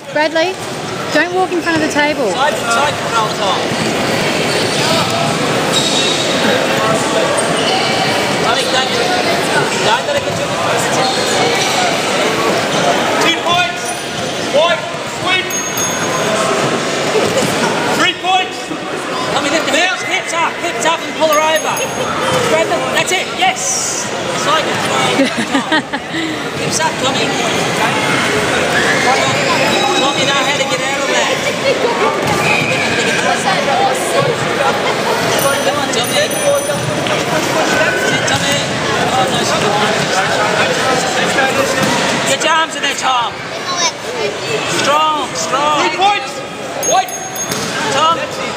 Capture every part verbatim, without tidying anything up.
Bradley, don't walk in front of the table. Side, side control, Tom. Tommy, don't, don't let it get you. Two points. White, sweep. Three points. Tommy, lift the hips, hips up, hips up and pull her over. Grab them, that's it, yes. Side control, Tom. Hips up, Tommy. Tommy, know how to get out of that. Come on, Tommy. Tommy. Oh, no, get your arms in there, Tom. Strong, strong. Three points. White. Tom.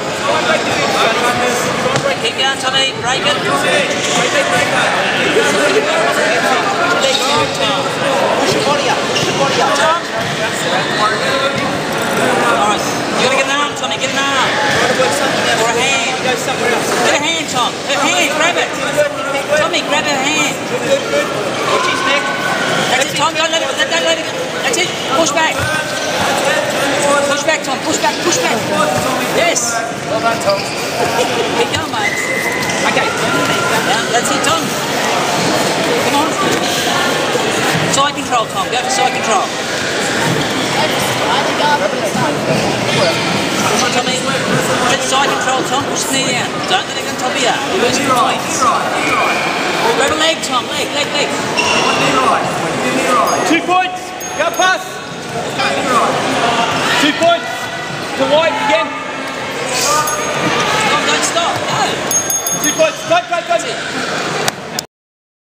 Keep going, Tommy. Break it. Leg long, Tom. Push your body up. Push your body up. Tom. Alright. You gotta get an arm, Tommy. Get an arm. Or a hand. Get a hand, Tom. Her hand. Grab it. Tommy, grab her hand. Good, good. Watch his neck. That's it, Tom. Don't let it. Don't let it. That's it. Push back. Push back, Tom. Push back. Push back. Yes. Well done, Tom. Keep going, mate. Okay. Down. That's it, Tom. Come on. Side control, Tom. Go for side control. Come on, Tommy. Get side control, Tom. Push the knee down. Don't let it go on top of you. You're losing points. Grab a leg, Tom. Leg, leg, leg. Two points. Go pass. Two points. To White again. Tom, don't stop. Go. Two points. Go, go, go. That's it.